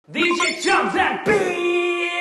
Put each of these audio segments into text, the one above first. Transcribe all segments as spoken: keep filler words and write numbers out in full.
D J Jump that beat，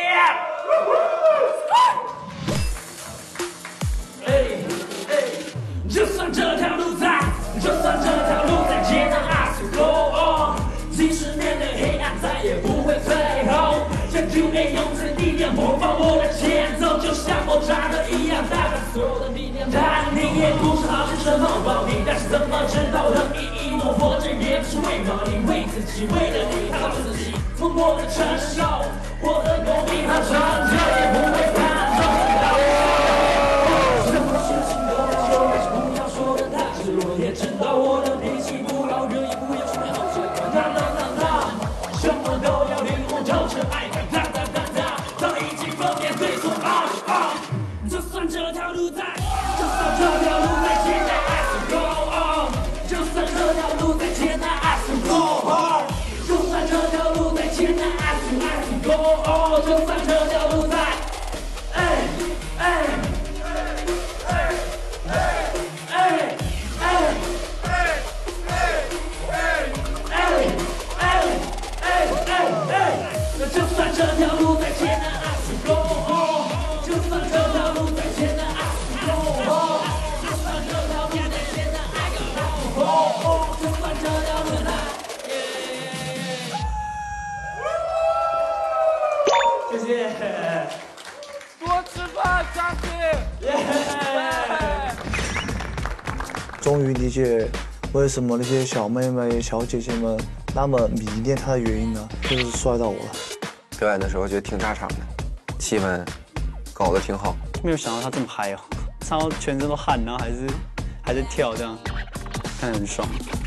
哎哎，就算这条路再，就算这条路再艰难 ，I still go on。几十年的黑暗再也不会退后，将 Q A 用尽力量模仿我的前奏，就像爆炸的一样，带着所有的力量。但你也不是好像什么暴力，但是怎么知道的意义？我活着也不是为了你，为自己，为了你，靠自己。从我的承受，我的公平和成就，也不会看重到我。什么事情都要说，但是不要说的太赤裸。也知道我的脾气不好惹，也不要说好结果。当当当当，什么都要灵活透彻，爱看当当当当，当一起分辨对错啊啊！就算这条路再，就算这条路再艰难 ，I still go on。就算这条路再艰难 ，I still go hard。就算这条路再艰难 ，I still I still go on。就算这条路再，哎哎哎哎哎哎哎哎哎哎！就算这条路再艰难 ，I still go on。就算这条路再艰难 ，I still go on。就算这条路再艰难 ，I still go on。就算这条路再。谢谢， 多吃饭，张姐。 终于理解为什么那些小妹妹、小姐姐们那么迷恋他的原因呢？就是帅到我了。 表演的时候觉得挺炸场的，气氛搞得挺好。 没有想到他这么嗨哦，唱到全身都汗，然后还是还在跳，这样看得很爽。